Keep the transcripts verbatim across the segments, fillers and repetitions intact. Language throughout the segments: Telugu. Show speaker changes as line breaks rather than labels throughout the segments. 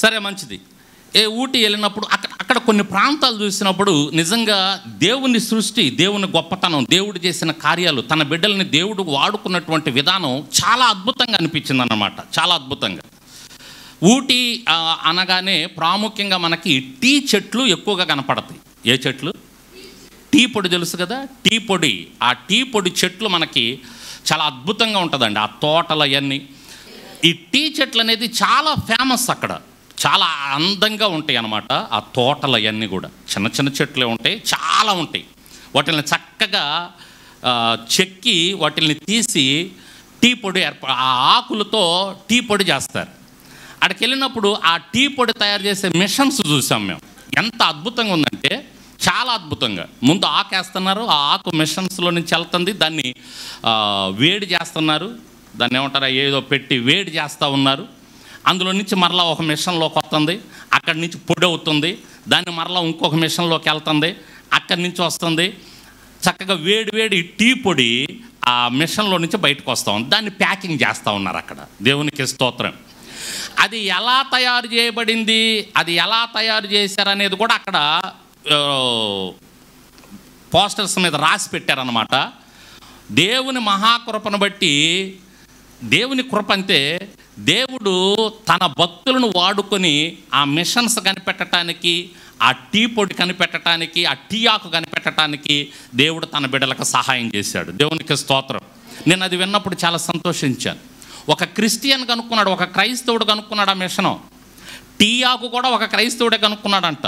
సరే మంచిది. ఏ ఊటీ వెళ్ళినప్పుడు అక్కడ అక్కడ కొన్ని ప్రాంతాలు చూసినప్పుడు నిజంగా దేవుని సృష్టి, దేవుని గొప్పతనం, దేవుడు చేసిన కార్యాలు, తన బిడ్డల్ని దేవుడు వాడుకున్నటువంటి విధానం చాలా అద్భుతంగా అనిపించింది అన్నమాట. చాలా అద్భుతంగా. ఊటీ అనగానే ప్రాముఖ్యంగా మనకి టీ చెట్లు ఎక్కువగా కనపడతాయి. ఏ చెట్లు? టీ పొడి తెలుసు కదా, టీ పొడి. ఆ టీ పొడి చెట్లు మనకి చాలా అద్భుతంగా ఉంటుందండి. ఆ తోటలు అవన్నీ, ఈ టీ చెట్లు అనేది చాలా ఫేమస్ అక్కడ. చాలా అందంగా ఉంటాయి అన్నమాట. ఆ తోటలు అవన్నీ కూడా చిన్న చిన్న చెట్లే ఉంటాయి, చాలా ఉంటాయి. వాటిని చక్కగా చెక్కి వాటిని తీసి టీ పొడి ఏర్ప ఆ ఆకులతో టీ పొడి చేస్తారు. అక్కడికి వెళ్ళినప్పుడు ఆ టీ పొడి తయారు చేసే మిషన్స్ చూసాం మేము. ఎంత అద్భుతంగా ఉందంటే చాలా అద్భుతంగా. ముందు ఆకు వేస్తున్నారు, ఆ ఆకు మిషన్స్లో నుంచి వెళ్తుంది, దాన్ని వేడి చేస్తున్నారు, దాన్ని ఏమంటారా ఏదో పెట్టి వేడి చేస్తూ ఉన్నారు. అందులో నుంచి మరలా ఒక మిషన్లోకి వస్తుంది, అక్కడి నుంచి పొడి అవుతుంది, దాన్ని మరలా ఇంకొక మిషన్లోకి వెళ్తుంది, అక్కడి నుంచి వస్తుంది. చక్కగా వేడి వేడి టీ పొడి ఆ మిషన్లో నుంచి బయటకు వస్తూ ఉంది. దాన్ని ప్యాకింగ్ చేస్తూ ఉన్నారు అక్కడ. దేవునికి స్తోత్రం. అది ఎలా తయారు చేయబడింది, అది ఎలా తయారు చేశారనేది కూడా అక్కడ పోస్టర్స్ మీద రాసి పెట్టారన్నమాట. దేవుని మహాకృపను బట్టి, దేవుని కృప అంతే, దేవుడు తన భక్తులను వాడుకొని ఆ మిషన్స్ కనిపెట్టడానికి, ఆ టీ పొడి కనిపెట్టడానికి, ఆ టీ ఆకు కనిపెట్టడానికి దేవుడు తన బిడ్డలకు సహాయం చేశాడు. దేవునికి స్తోత్రం. నేను అది విన్నప్పుడు చాలా సంతోషించాను. ఒక క్రిస్టియన్ కనుక్కున్నాడు, ఒక క్రైస్తవుడు కనుక్కున్నాడు ఆ మిషను. టీ ఆకు కూడా ఒక క్రైస్తవుడే కనుక్కున్నాడంట.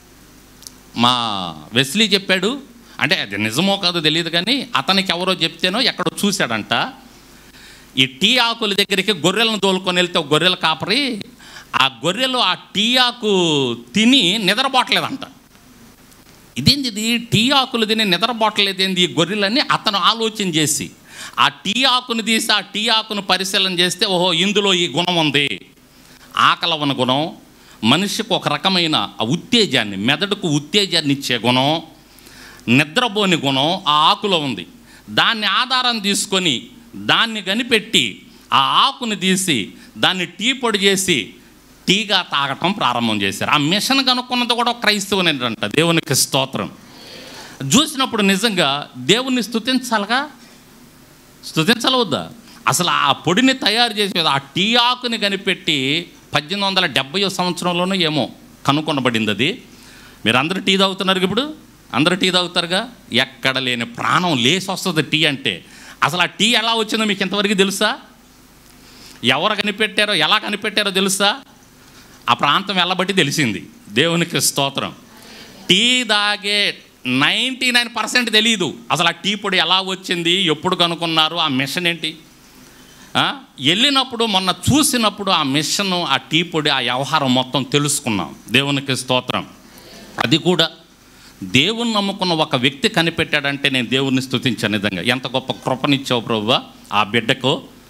మా వెస్లీ చెప్పాడు, అంటే అది నిజమో కాదో తెలియదు కానీ అతనికి ఎవరో చెప్తేనో ఎక్కడో చూశాడంట. ఈ టీ ఆకుల దగ్గరికి గొర్రెలను తోలుకొని వెళ్తే ఒక గొర్రెల కాపరి ఆ గొర్రెలు ఆ టీ ఆకు తిని నిద్రపోవట్లేదంట. ఇదేంది ఇది, టీ ఆకులు తిని నిద్రపోవట్లేదేంది ఈ గొర్రెలని అతను ఆలోచన చేసి ఆ టీ ఆకును తీసి ఆ టీ ఆకును పరిశీలన చేస్తే, ఓహో ఇందులో ఈ గుణం ఉంది, ఆకలవన గుణం, మనిషికి ఒక రకమైన ఉత్తేజాన్ని, మెదడుకు ఉత్తేజాన్ని ఇచ్చే గుణం, నిద్రపోని గుణం ఆ ఆకులో ఉంది. దాన్ని ఆధారం తీసుకొని దాన్ని కనిపెట్టి ఆ ఆకుని తీసి దాన్ని టీ పొడి చేసి టీగా తాగటం ప్రారంభం చేశారు. ఆ మిషన్ కనుక్కున్నది కూడా క్రైస్తవునేనంట. దేవునికి స్తోత్రం. చూసినప్పుడు నిజంగా దేవుణ్ణి స్తుతించాలిగా, స్తుతించాలి వద్దా? అసలు ఆ పొడిని తయారు చేసే ఆ టీ ఆకుని కనిపెట్టి పద్దెనిమిది వందల డెబ్బయో సంవత్సరంలోనూ ఏమో కనుక్కొనబడింది అది. మీరు అందరూ టీ తాగుతున్నారు ఇప్పుడు, అందరూ టీ తాగుతారుగా. ఎక్కడ లేని ప్రాణం లేసి వస్తుంది టీ అంటే. అసలు ఆ టీ ఎలా వచ్చిందో మీకు ఇంతవరకు తెలుసా? ఎవరు కనిపెట్టారో, ఎలా కనిపెట్టారో తెలుసా? ఆ ప్రాంతం వెళ్ళబట్టి తెలిసింది. దేవునికి స్తోత్రం. టీ తాగే నైంటీ నైన్ పర్సెంట్ తెలియదు అసలు ఆ టీ పొడి ఎలా వచ్చింది, ఎప్పుడు కనుక్కున్నారు, ఆ మిషన్ ఏంటి. వెళ్ళినప్పుడు మొన్న చూసినప్పుడు ఆ మిషన్, ఆ టీ పొడి, ఆ వ్యవహారం మొత్తం తెలుసుకున్నాం. దేవునికి స్తోత్రం. అది కూడా దేవుని నమ్ముకున్న ఒక వ్యక్తి కనిపెట్టాడంటే నేను దేవుణ్ణి స్తుతించాను. నిజంగా ఎంత గొప్ప కృపనిచ్చావు ప్రభువా ఆ బిడ్డకు.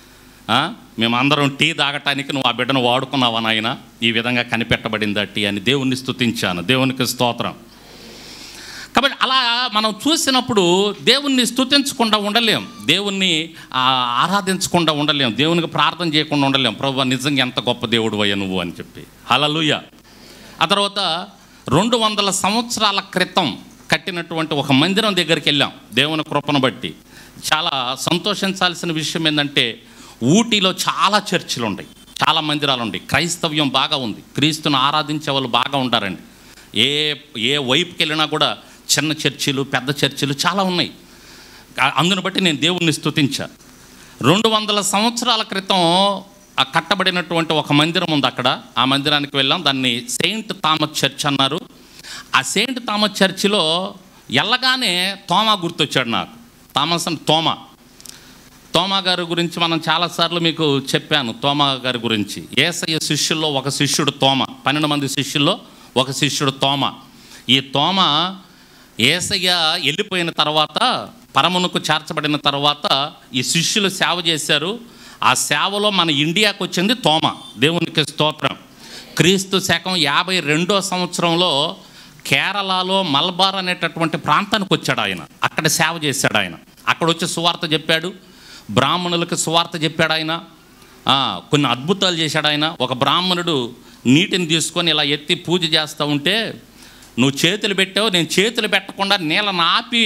మేమందరం టీ తాగటానికి నువ్వు ఆ బిడ్డను వాడుకున్నావా నాయన, ఈ విధంగా కనిపెట్టబడిందా టీ అని దేవుణ్ణి స్తుతించాను. దేవునికి స్తోత్రం. కాబట్టి అలా మనం చూసినప్పుడు దేవుణ్ణి స్తుతించకుండా ఉండలేం, దేవుణ్ణి ఆరాధించకుండా ఉండలేం, దేవునికి ప్రార్థన చేయకుండా ఉండలేం. ప్రభువా నిజంగా ఎంత గొప్ప దేవుడు అయ్యా నువ్వు అని చెప్పి. హల్లెలూయా. ఆ తర్వాత రెండు వందల సంవత్సరాల క్రితం కట్టినటువంటి ఒక మందిరం దగ్గరికి వెళ్ళాం దేవుని కృపను బట్టి. చాలా సంతోషించాల్సిన విషయం ఏంటంటే ఊటీలో చాలా చర్చిలు ఉన్నాయి, చాలా మందిరాలు ఉన్నాయి, క్రైస్తవ్యం బాగా ఉంది, క్రీస్తును ఆరాధించే వాళ్ళు బాగా ఉంటారండి. ఏ ఏ వైపుకి వెళ్ళినా కూడా చిన్న చర్చిలు, పెద్ద చర్చిలు చాలా ఉన్నాయి. అందును బట్టి నేను దేవుణ్ణి స్తుతించా. రెండు వందల సంవత్సరాల క్రితం ఆ కట్టబడినటువంటి ఒక మందిరం ఉంది అక్కడ. ఆ మందిరానికి వెళ్ళాం. దాన్ని సెయింట్ థామస్ చర్చ్ అన్నారు. ఆ సెయింట్ థామస్ చర్చిలో వెళ్ళగానే తోమా గుర్తొచ్చాడు నాకు. థామస్ అంటే తోమా. తోమా గారి గురించి మనం చాలాసార్లు మీకు చెప్పాను. తోమా గారి గురించి, యేసయ్య శిష్యుల్లో ఒక శిష్యుడు తోమా, పన్నెండు మంది శిష్యుల్లో ఒక శిష్యుడు తోమా. ఈ తోమా యేసయ్య వెళ్ళిపోయిన తర్వాత, పరమునకు చేర్చబడిన తర్వాత ఈ శిష్యులు సేవ చేశారు. ఆ సేవలో మన ఇండియాకు వచ్చింది తోమా. దేవునికి స్తోత్రం. క్రీస్తు శకం యాభై రెండో సంవత్సరంలో కేరళలో మల్బార్ అనేటటువంటి ప్రాంతానికి వచ్చాడు ఆయన. అక్కడ సేవ చేశాడు ఆయన. అక్కడ వచ్చి సువార్త చెప్పాడు, బ్రాహ్మణులకు సువార్త చెప్పాడు ఆయన. కొన్ని అద్భుతాలు చేశాడు ఆయన. ఒక బ్రాహ్మణుడు నీటిని తీసుకొని ఇలా ఎత్తి పూజ చేస్తూ ఉంటే, నువ్వు చేతులు పెట్టావు, నేను చేతులు పెట్టకుండా నీళ్ళని ఆపి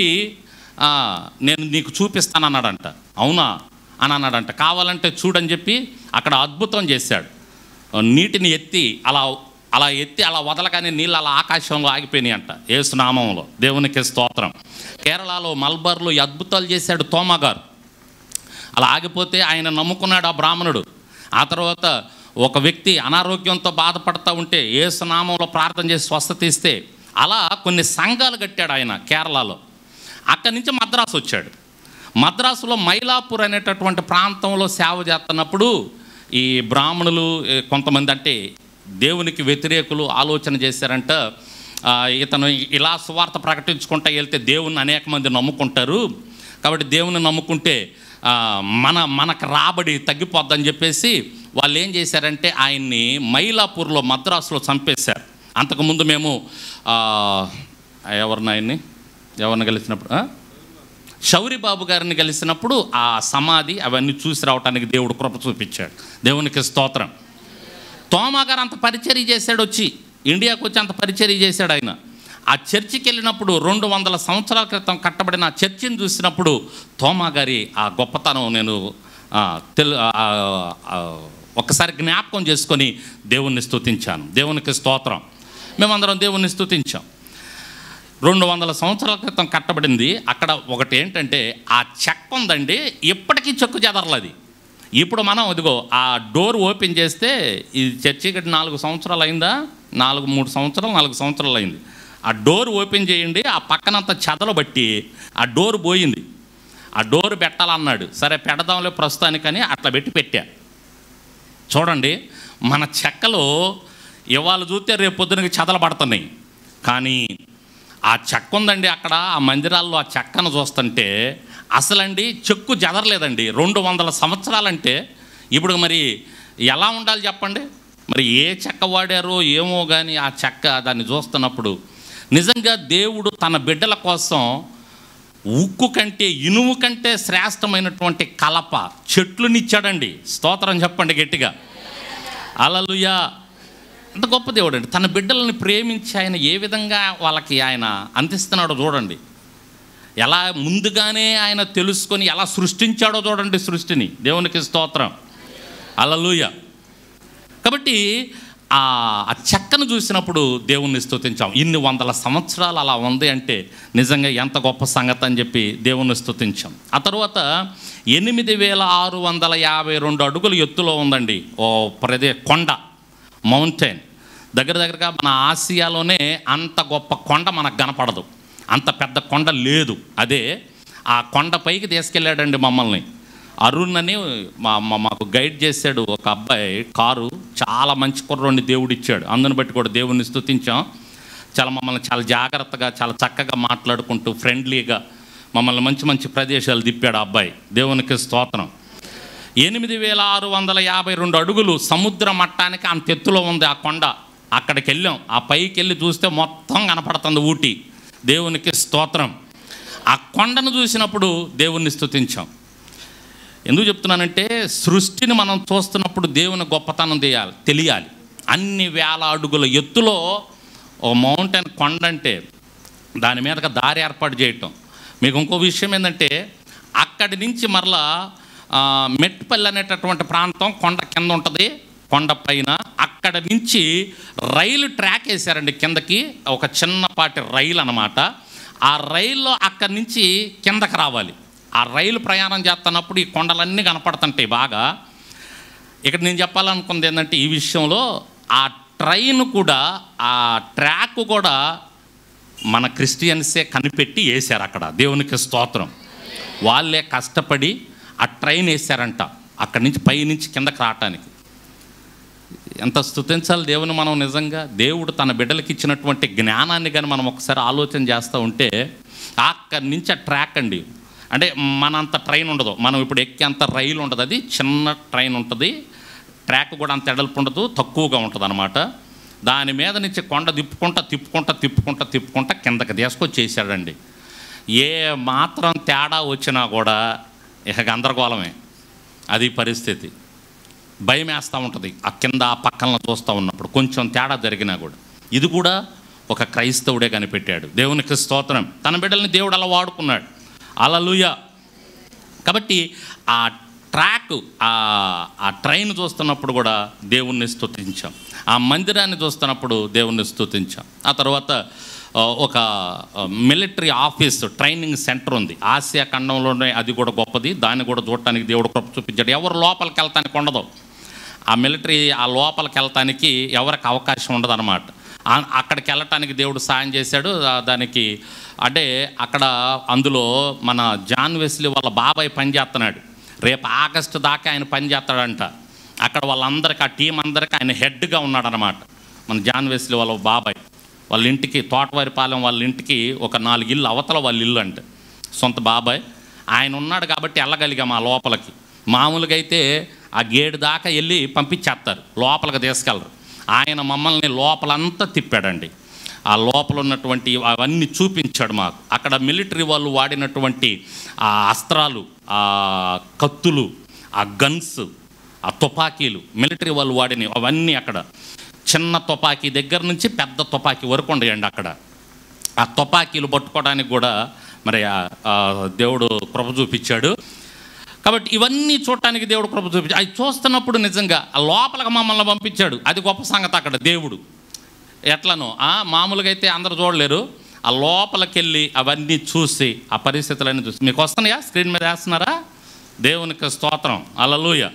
నేను నీకు చూపిస్తానన్నాడంట. అవునా అని అన్నాడంట. కావాలంటే చూడని చెప్పి అక్కడ అద్భుతం చేశాడు. నీటిని ఎత్తి అలా అలా ఎత్తి అలా వదలగానే నీళ్ళు అలా ఆకాశంలో ఆగిపోయినాయి అంట, యేసు నామంలో. దేవునికి స్తోత్రం. కేరళలో మల్బార్లో ఈ అద్భుతాలు చేశాడు తోమా గారు. అలా ఆగిపోతే ఆయన నమ్ముకున్నాడు ఆ బ్రాహ్మణుడు. ఆ తర్వాత ఒక వ్యక్తి అనారోగ్యంతో బాధపడుతూ ఉంటే యేసు నామంలో ప్రార్థన చేసి స్వస్థత ఇస్తే, అలా కొన్ని సంఘాలు కట్టాడు ఆయన కేరళలో. అక్కడి నుంచి మద్రాసు వచ్చాడు. మద్రాసులో మైలాపూర్ అనేటటువంటి ప్రాంతంలో సేవ చేస్తున్నప్పుడు ఈ బ్రాహ్మణులు కొంతమంది, అంటే దేవునికి వ్యతిరేకులు ఆలోచన చేశారంట, ఇతను ఇలా సువార్త ప్రకటించుకుంటూ వెళ్తే దేవుణ్ణి అనేక మంది నమ్ముకుంటారు, కాబట్టి దేవుని నమ్ముకుంటే మన మనకు రాబడి తగ్గిపోద్దని చెప్పేసి వాళ్ళు ఏం చేశారంటే ఆయన్ని మైలాపూర్లో మద్రాసులో చంపేశారు. అంతకుముందు మేము ఎవరిని ఆయన్ని ఎవరిని కలిసినప్పుడు శౌరిబాబు గారిని కలిసినప్పుడు ఆ సమాధి అవన్నీ చూసి రావడానికి దేవుడు కృప చూపించాడు. దేవునికి స్తోత్రం. తోమా గారు అంత పరిచర్య చేశాడు, వచ్చి ఇండియాకు వచ్చి అంత పరిచర్య చేశాడు ఆయన. ఆ చర్చికి వెళ్ళినప్పుడు రెండు వందల సంవత్సరాల క్రితం కట్టబడిన ఆ చర్చిని చూసినప్పుడు తోమా గారి ఆ గొప్పతనం నేను తెలు ఒక్కసారి జ్ఞాపకం చేసుకొని దేవుణ్ణి స్తుతించాను. దేవునికి స్తోత్రం. మేమందరం దేవుణ్ణి స్తుతించాం. రెండు వందల సంవత్సరాల క్రితం కట్టబడింది. అక్కడ ఒకటి ఏంటంటే ఆ చెక్క ఉందండి, ఇప్పటికీ చెక్కు చెదరలేదు. ఇప్పుడు మనం ఇదిగో ఆ డోర్ ఓపెన్ చేస్తే, ఈ చర్చికి నాలుగు సంవత్సరాలు అయిందా, నాలుగు మూడు సంవత్సరాలు నాలుగు సంవత్సరాలు అయింది. ఆ డోర్ ఓపెన్ చేయండి, ఆ పక్కనంతా చెదలు బట్టి ఆ డోర్ పోయింది. ఆ డోర్ పెట్టాలన్నాడు. సరే పెడదాంలే ప్రస్తుతానికని అట్లా పెట్టి పెట్టా. చూడండి, మన చెక్కలు ఇవాళ చూస్తే రేపు పొద్దునకి చెదలు పడుతున్నాయి. కానీ ఆ చెక్క ఉందండి అక్కడ ఆ మందిరాల్లో. ఆ చెక్కను చూస్తుంటే అసలండి చెక్కు జదరలేదండి. రెండు వందల సంవత్సరాలంటే ఇప్పుడు మరి ఎలా ఉండాలి చెప్పండి? మరి ఏ చెక్క వాడారో ఏమో కానీ ఆ చెక్క దాన్ని చూస్తున్నప్పుడు నిజంగా దేవుడు తన బిడ్డల కోసం ఉక్కు కంటే ఇనుము కంటే శ్రేష్టమైనటువంటి కలప చెట్లునిచ్చాడండి. స్తోత్రం చెప్పండి గట్టిగా. హల్లెలూయా. అంత గొప్ప దేవుడు అండి. తన బిడ్డలను ప్రేమించి ఆయన ఏ విధంగా వాళ్ళకి ఆయన అందిస్తున్నాడో చూడండి. ఎలా ముందుగానే ఆయన తెలుసుకొని ఎలా సృష్టించాడో చూడండి సృష్టిని. దేవునికి స్తోత్రం. హల్లెలూయా. కాబట్టి ఆ చెక్కను చూసినప్పుడు దేవుణ్ణి స్తుతించాం. ఇన్ని వందల సంవత్సరాలు అలా ఉంది అంటే నిజంగా ఎంత గొప్ప సంగతి అని చెప్పి దేవుణ్ణి స్తుతించాం. ఆ తర్వాత ఎనిమిది వేల ఆరు వందల యాభై రెండు అడుగులు ఎత్తులో ఉందండి ఓ ప్రదే కొండ, మౌంటైన్. దగ్గర దగ్గరగా మన ఆసియాలోనే అంత గొప్ప కొండ మనకు కనపడదు, అంత పెద్ద కొండ లేదు. అదే ఆ కొండ పైకి తీసుకెళ్ళాడండి మమ్మల్ని. అరుణ్ అని మా మాకు గైడ్ చేశాడు ఒక అబ్బాయి. కారు చాలా మంచి కుర్రోడిని దేవుడు ఇచ్చాడు. అందుని బట్టి కూడా దేవుణ్ణి స్తుతించాం. చాలా మమ్మల్ని చాలా జాగ్రత్తగా చాలా చక్కగా మాట్లాడుకుంటూ ఫ్రెండ్లీగా మమ్మల్ని మంచి మంచి ప్రదేశాలు తిప్పాడు ఆ అబ్బాయి. దేవునికి స్తోత్రం. ఎనిమిది వేల ఆరు వందల యాభై రెండు అడుగులు సముద్ర మట్టానికి అంత ఎత్తులో ఉంది ఆ కొండ. అక్కడికి వెళ్ళాం. ఆ పైకి వెళ్ళి చూస్తే మొత్తం కనపడుతుంది ఊటీ. దేవునికి స్తోత్రం. ఆ కొండను చూసినప్పుడు దేవుణ్ణి స్తుతించాం. ఎందుకు చెప్తున్నానంటే సృష్టిని మనం చూస్తున్నప్పుడు దేవుని గొప్పతనం తెలియాలి తెలియాలి అన్ని వేల అడుగుల ఎత్తులో ఓ మౌంటైన్ కొండ అంటే దాని మీదగా దారి ఏర్పాటు చేయటం. మీకు ఇంకో విషయం ఏంటంటే అక్కడి నుంచి మరలా మెట్పల్లి అనేటటువంటి ప్రాంతం కొండ కింద ఉంటుంది. కొండ పైన అక్కడ నుంచి రైలు ట్రాక్ వేశారండి కిందకి, ఒక చిన్నపాటి రైలు అన్నమాట. ఆ రైల్లో అక్కడి నుంచి కిందకి రావాలి. ఆ రైలు ప్రయాణం చేస్తున్నప్పుడు ఈ కొండలన్నీ కనపడుతుంటాయి బాగా. ఇక్కడ నేను చెప్పాలనుకుంది ఏంటంటే ఈ విషయంలో ఆ ట్రైన్ కూడా ఆ ట్రాక్ కూడా మన క్రిస్టియన్సే కనిపెట్టి వేశారు అక్కడ. దేవునికి స్తోత్రం. వాళ్ళే కష్టపడి ఆ ట్రైన్ వేశారంట అక్కడి నుంచి పై నుంచి కిందకి రావటానికి. ఎంత స్తుతించాలి దేవుని మనం. నిజంగా దేవుడు తన బిడ్డలకి ఇచ్చినటువంటి జ్ఞానాన్ని కానీ మనం ఒకసారి ఆలోచన చేస్తూ ఉంటే అక్కడి నుంచి ఆ ట్రాక్ అండి, అంటే మనంత ట్రైన్ ఉండదు, మనం ఇప్పుడు ఎక్కేంత రైలు ఉండదు, అది చిన్న ట్రైన్ ఉంటుంది. ట్రాక్ కూడా అంత ఎడల్పు ఉండదు, తక్కువగా ఉంటుంది అనమాట. దాని మీద నుంచి కొండ తిప్పుకుంటా తిప్పుకుంటా తిప్పుకుంటా తిప్పుకుంటా కిందకి తీసుకొచ్చేసాడండి. ఏ మాత్రం తేడా వచ్చినా కూడా ఇక గందరగోళమే, అది పరిస్థితి. భయం వేస్తూ ఉంటుంది ఆ కింద ఆ పక్కన చూస్తూ ఉన్నప్పుడు కొంచెం తేడా జరిగినా కూడా. ఇది కూడా ఒక క్రైస్తవుడే కనిపెట్టాడు. దేవునికి స్తోత్రం. తన బిడ్డల్ని దేవుడు అలా వాడుకున్నాడు. హల్లెలూయా. కాబట్టి ఆ ట్రాక్ ఆ ట్రైన్ చూస్తున్నప్పుడు కూడా దేవుణ్ణి స్తుతించాం. ఆ మందిరాన్ని చూస్తున్నప్పుడు దేవుణ్ణి స్తుతించాం. ఆ తర్వాత ఒక మిలిటరీ ఆఫీస్ ట్రైనింగ్ సెంటర్ ఉంది ఆసియా ఖండంలోనే, అది కూడా గొప్పది. దాన్ని కూడా చూడటానికి దేవుడు కృప చూపించాడు. ఎవరు లోపలికి వెళ్తానికి ఉండదు. ఆ మిలిటరీ ఆ లోపలికి వెళ్తానికి ఎవరికి అవకాశం ఉండదు అన్నమాట. అక్కడికి వెళ్ళటానికి దేవుడు సాయం చేశాడు. దానికి అంటే అక్కడ అందులో మన జాన్ వెస్లీ వాళ్ళ బాబాయ్ పనిచేస్తున్నాడు. రేపు ఆగస్టు దాకా ఆయన పనిచేస్తాడంట. అక్కడ వాళ్ళందరికీ ఆ టీం అందరికీ ఆయన హెడ్గా ఉన్నాడనమాట. మన జాన్ వెస్లీ వాళ్ళ బాబాయ్ వాళ్ళ ఇంటికి తోటవారిపాలెం వాళ్ళ ఇంటికి ఒక నాలుగు ఇల్లు అవతల వాళ్ళ ఇల్లు అంటే సొంత బాబాయ్ ఆయన ఉన్నాడు కాబట్టి వెళ్ళగలిగాం ఆ లోపలికి. మామూలుగా అయితే ఆ గేటు దాకా వెళ్ళి పంపించేస్తారు, లోపలికి తీసుకెళ్ళరు. ఆయన మమ్మల్ని లోపలంతా తిప్పాడండి. ఆ లోపల ఉన్నటువంటి అవన్నీ చూపించాడు మాకు. అక్కడ మిలిటరీ వాళ్ళు వాడినటువంటి ఆ అస్త్రాలు, ఆ కత్తులు, ఆ గన్స్, ఆ తుపాకీలు మిలిటరీ వాళ్ళు వాడినవి అవన్నీ అక్కడ చిన్న తుపాకీ దగ్గర నుంచి పెద్ద తుపాకీ వరకు ఉండయండి అక్కడ. ఆ తుపాకీలు పట్టుకోవడానికి కూడా మరి దేవుడు కృప చూపించాడు. కాబట్టి ఇవన్నీ చూడటానికి దేవుడు కృప చూపించాడు. అవి చూస్తున్నప్పుడు నిజంగా ఆ లోపలికి మమ్మల్ని పంపించాడు. అది గొప్ప సంగతి. అక్కడ దేవుడు ఎట్లనో మామూలుగా అయితే అందరూ చూడలేరు. ఆ లోపలికి వెళ్ళి అవన్నీ చూసి ఆ పరిస్థితులన్నీ చూసి మీకు వస్తున్నాయా స్క్రీన్ మీద వేస్తున్నారా? దేవునికి స్తోత్రం. హల్లెలూయా.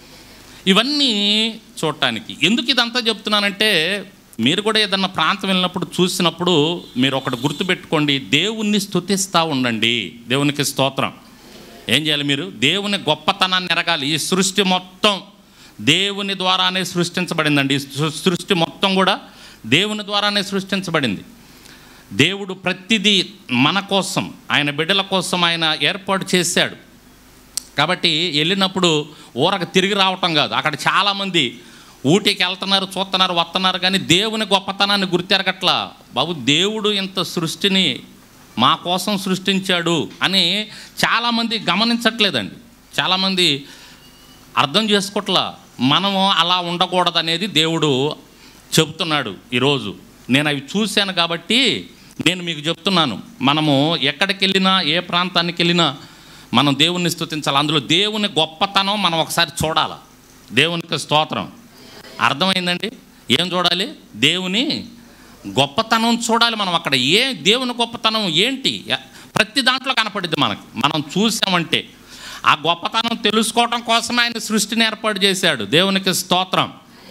ఇవన్నీ చూడటానికి ఎందుకు ఇదంతా చెప్తున్నానంటే, మీరు కూడా ఏదన్నా ప్రాంతం వెళ్ళినప్పుడు చూసినప్పుడు మీరు ఒకటి గుర్తుపెట్టుకోండి, దేవుణ్ణి స్తుతిస్తూ ఉండండి. దేవునికి స్తోత్రం. ఏం చేయాలి? మీరు దేవుని గొప్పతనాన్ని ఎరగాలి. ఈ సృష్టి మొత్తం దేవుని ద్వారానే సృష్టించబడిందండి. ఈ సృష్టి మొత్తం కూడా దేవుని ద్వారానే సృష్టించబడింది. దేవుడు ప్రతిదీ మన కోసం, ఆయన బిడ్డల కోసం ఆయన ఏర్పాటు చేశాడు. కాబట్టి వెళ్ళినప్పుడు ఊరకు తిరిగి రావటం కాదు. అక్కడ చాలామంది ఊటీకి వెళ్తున్నారు, చూస్తున్నారు, వస్తున్నారు, కానీ దేవుని గొప్పతనాన్ని గుర్తెరగట్లా. బాబు, దేవుడు ఇంత సృష్టిని మా కోసం సృష్టించాడు అని చాలామంది గమనించట్లేదండి. చాలామంది అర్థం చేసుకోవట్లా. మనము అలా ఉండకూడదు అనేది దేవుడు చెప్తున్నాడు. ఈరోజు నేను అవి చూశాను కాబట్టి నేను మీకు చెప్తున్నాను. మనము ఎక్కడికి వెళ్ళినా, ఏ ప్రాంతానికి వెళ్ళినా మనం దేవుణ్ణి స్తుతించాలి. అందులో దేవుని గొప్పతనం మనం ఒకసారి చూడాలి. దేవునికి స్తోత్రం. అర్థమైందండి? ఏం చూడాలి? దేవుని గొప్పతనం చూడాలి. మనం అక్కడ ఏ దేవుని గొప్పతనం ఏంటి ప్రతి దాంట్లో కనపడిద్ది మనకి. మనం చూసామంటే ఆ గొప్పతనం తెలుసుకోవటం కోసం ఆయన సృష్టిని ఏర్పాటు చేశాడు. దేవునికి స్తోత్రం.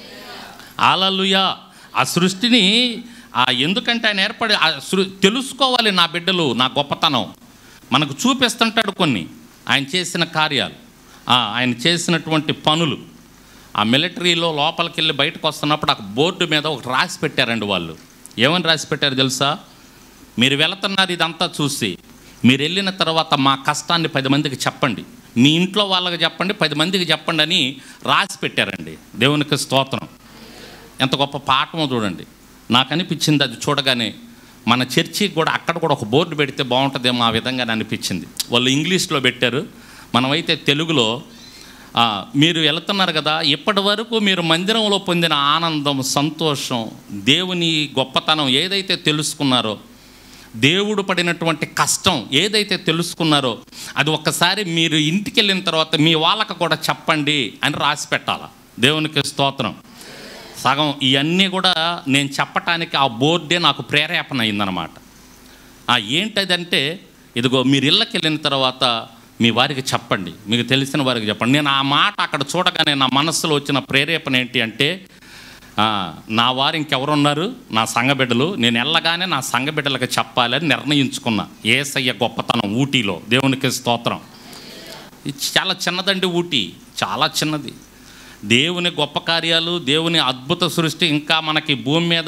హల్లెలూయా. ఆ సృష్టిని ఎందుకంటే ఆయన ఏర్పడి తెలుసుకోవాలి. నా బిడ్డలు నా గొప్పతనం మనకు చూపిస్తుంటాడు. కొన్ని ఆయన చేసిన కార్యాలు, ఆయన చేసినటువంటి పనులు. ఆ మిలిటరీలో లోపలికి వెళ్ళి బయటకు వస్తున్నప్పుడు ఆ బోర్డు మీద ఒకటి రాసి పెట్టారండి. వాళ్ళు ఏమని రాసి పెట్టారు తెలుసా? మీరు వెళుతున్నారు ఇదంతా చూసి, మీరు వెళ్ళిన తర్వాత మా కష్టాన్ని పది మందికి చెప్పండి, మీ ఇంట్లో వాళ్ళకి చెప్పండి, పది మందికి చెప్పండి అని రాసి పెట్టారండి. దేవునికి స్తోత్రం. ఎంత గొప్ప పాఠమో చూడండి. నాకు అనిపించింది అది చూడగానే, మన చర్చికి కూడా అక్కడ కూడా ఒక బోర్డు పెడితే బాగుంటుందేమో ఆ విధంగా అనిపించింది. వాళ్ళు ఇంగ్లీష్లో పెట్టారు, మనమైతే తెలుగులో. మీరు వెళుతున్నారు కదా, ఇప్పటి వరకు మీరు మందిరంలో పొందిన ఆనందం, సంతోషం, దేవుని గొప్పతనం ఏదైతే తెలుసుకున్నారో, దేవుడు పడినటువంటి కష్టం ఏదైతే తెలుసుకున్నారో, అది ఒక్కసారి మీరు ఇంటికి వెళ్ళిన తర్వాత మీ వాళ్ళకు కూడా చెప్పండి అని రాసి పెట్టాలి. దేవునికి స్తోత్రం. సగం ఇవన్నీ కూడా నేను చెప్పటానికి ఆ బోర్డే నాకు ప్రేరేపణ అయిందనమాట. ఏంటదంటే, ఇదిగో మీరు ఇళ్ళకి వెళ్ళిన తర్వాత మీ వారికి చెప్పండి, మీకు తెలిసిన వారికి చెప్పండి. నేను ఆ మాట అక్కడ చూడగానే నా మనస్సులో వచ్చిన ప్రేరేపణ ఏంటి అంటే, నా వారు ఇంకెవరున్నారు, నా సంఘబిడ్డలు, నేను వెళ్ళగానే నా సంఘబిడ్డలకు చెప్పాలని నిర్ణయించుకున్నా. యేసయ్య గొప్పతనం ఊటీలో. దేవునికి స్తోత్రం. ఇది చాలా చిన్నదండి ఊటీ, చాలా చిన్నది. దేవుని గొప్ప కార్యాలు, దేవుని అద్భుత సృష్టి ఇంకా మనకి భూమి మీద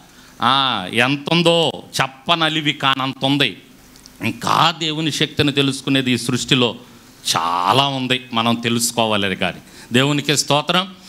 ఎంతుందో చెప్పనలివి కానంత ఉంది. ఇంకా దేవుని శక్తిని తెలుసుకునేది ఈ సృష్టిలో చాలా ఉంది, మనం తెలుసుకోవాలి కానీ. దేవునికి స్తోత్రం.